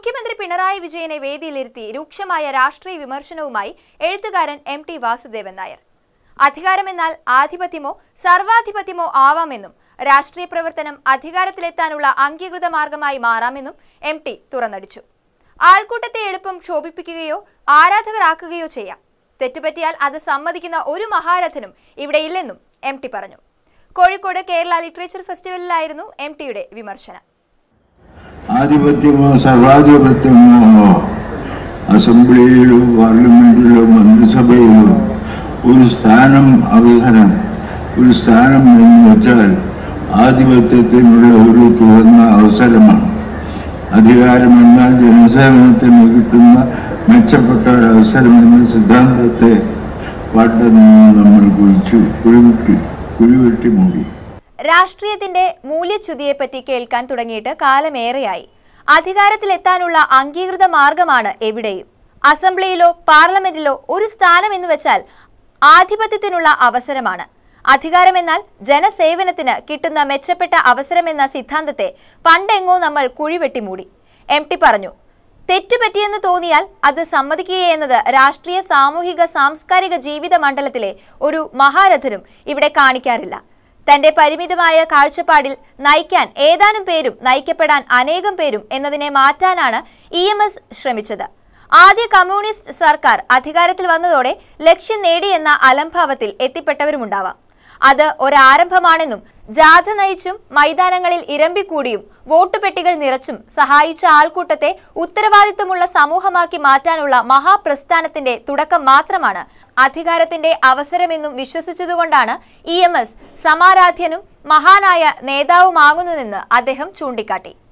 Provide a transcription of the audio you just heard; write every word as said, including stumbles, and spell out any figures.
മുഖ്യമന്ത്രി പിണറായി വിജയനെ വേദിയിലിരുത്തി രൂക്ഷമായ രാഷ്ട്രീയ വിമർശനവുമായി എഴുത്തുകാരൻ എം ടി വാസുദേവൻ നായർ. അധികാരമെന്നാൽ ആധിപത്യമോ സർവാധിപത്യമോ ആവാമെന്നും രാഷ്ട്രീയ പ്രവർത്തനം അധികാരത്തിലെത്താനുള്ള അംഗീകൃത മാർഗമായി മാറാമെന്നും എം ടി തുറന്നടിച്ചു. ആൾക്കൂട്ടത്തെ എളുപ്പം ക്ഷോഭിപ്പിക്കുകയോ ആരാധകരാക്കുകയോ ചെയ്യാം. തെറ്റുപറ്റിയാൽ അത് സമ്മതിക്കുന്ന ഒരു മഹാരഥനും ഇവിടെയില്ലെന്നും എം ടി പറഞ്ഞു. കോഴിക്കോട് കേരള ലിറ്ററേച്ചർ ഫെസ്റ്റിവലിലായിരുന്നു എം ടിയുടെ വിമർശനം. ആധിപത്യമോ സർവാധിപത്യമോ അസംബ്ലിയിലോ പാർലമെന്റിലോ മന്ത്രിസഭയിലോ ഒരു സ്ഥാനം അവസരം ഒരു സ്ഥാനം എന്ന് വെച്ചാൽ ആധിപത്യത്തിനുള്ള ഒരു തുറന്ന അവസരമാണ്. അധികാരമെന്നാൽ ജനസേവനത്തിന് കിട്ടുന്ന മെച്ചപ്പെട്ട ഒരു അവസരമെന്ന സിദ്ധാന്തത്തെ പാട്ടെന്ന് നമ്മൾ കുഴിച്ചു കുഴിവിട്ടി കുഴിവെട്ടി മൂടി. രാഷ്ട്രീയത്തിന്റെ മൂല്യച്യുതിയെപ്പറ്റി കേൾക്കാൻ തുടങ്ങിയിട്ട് കാലമേറെയായി. അധികാരത്തിലെത്താനുള്ള അംഗീകൃത മാർഗമാണ് എവിടെയും. അസംബ്ലിയിലോ പാർലമെന്റിലോ ഒരു സ്ഥാനം എന്ന് വെച്ചാൽ ആധിപത്യത്തിനുള്ള അവസരമാണ്. അധികാരമെന്നാൽ ജനസേവനത്തിന് കിട്ടുന്ന മെച്ചപ്പെട്ട അവസരമെന്ന സിദ്ധാന്തത്തെ പണ്ടെങ്ങോ നമ്മൾ കുഴിവെട്ടിമൂടി. എം ടി പറഞ്ഞു. തെറ്റുപറ്റിയെന്ന് തോന്നിയാൽ അത് സമ്മതിക്കുകയെന്നത് രാഷ്ട്രീയ സാമൂഹിക സാംസ്കാരിക ജീവിത മണ്ഡലത്തിലെ ഒരു മഹാരഥനും ഇവിടെ കാണിക്കാറില്ല. തന്റെ പരിമിതമായ കാഴ്ചപ്പാടിൽ നയിക്കാൻ ഏതാനും പേരും നയിക്കപ്പെടാൻ അനേകം പേരും എന്നതിനെ മാറ്റാനാണ് ഇ എം എസ് ശ്രമിച്ചത്. ആദ്യ കമ്മ്യൂണിസ്റ്റ് സർക്കാർ അധികാരത്തിൽ വന്നതോടെ ലക്ഷ്യം നേടിയെന്ന അലംഭാവത്തിൽ എത്തിപ്പെട്ടവരുമുണ്ടാവാം. അത് ഒരാരംഭമാണെന്നും ജാഥ നയിച്ചും മൈതാനങ്ങളിൽ ഇരമ്പിക്കൂടിയും വോട്ടുപെട്ടികൾ നിറച്ചും സഹായിച്ച ആൾക്കൂട്ടത്തെ ഉത്തരവാദിത്വമുള്ള സമൂഹമാക്കി മാറ്റാനുള്ള മഹാപ്രസ്ഥാനത്തിന്റെ തുടക്കം മാത്രമാണ് അധികാരത്തിന്റെ അവസരമെന്നും വിശ്വസിച്ചതുകൊണ്ടാണ് ഇ എം എസ് സമാരാധ്യനും മഹാനായ നേതാവുമാകുന്നതെന്ന് അദ്ദേഹം ചൂണ്ടിക്കാട്ടി.